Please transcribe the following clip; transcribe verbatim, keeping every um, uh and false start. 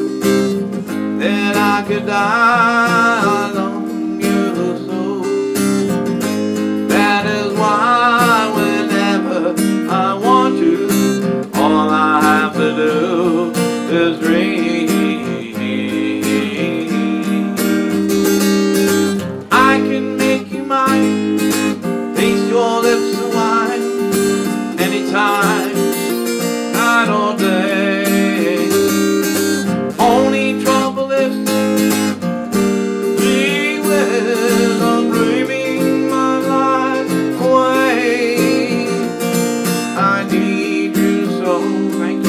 then I could die alone you so. That is why whenever I want you, all I have to do is dream. I can make you mine, taste your lips of wine, anytime, night or day. Only trouble is, gee whiz, I'm dreaming my life away. I need you so, thank you.